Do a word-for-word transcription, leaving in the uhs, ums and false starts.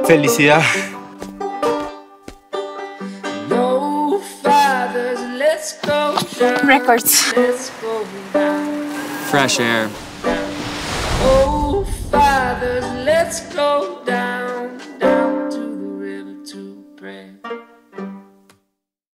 Felicidad. No fathers, let's go down. Records. Let's go down. Fresh air. Oh fathers, let's go